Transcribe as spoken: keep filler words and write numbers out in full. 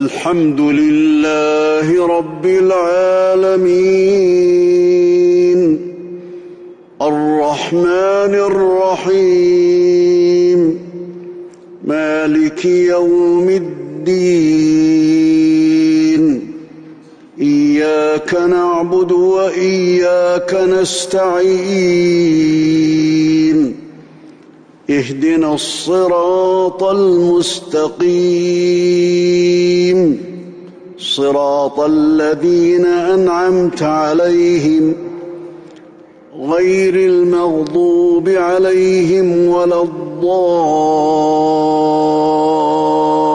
الحمد لله رب العالمين الرحمن الرحيم مالك يوم الدين إياك نعبد وإياك نستعين اهدنا الصراط المستقيم صراط الذين أنعمت عليهم غير المغضوب عليهم ولا الضالين